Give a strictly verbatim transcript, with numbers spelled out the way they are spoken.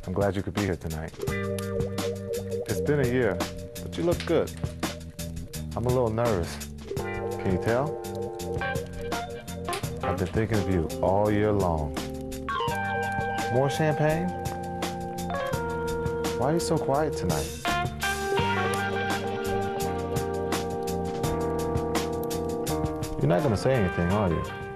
I'm glad you could be here tonight. It's been a year, but you look good. I'm a little nervous. Can you tell? I've been thinking of you all year long. More champagne? Why are you so quiet tonight? You're not gonna say anything, are you?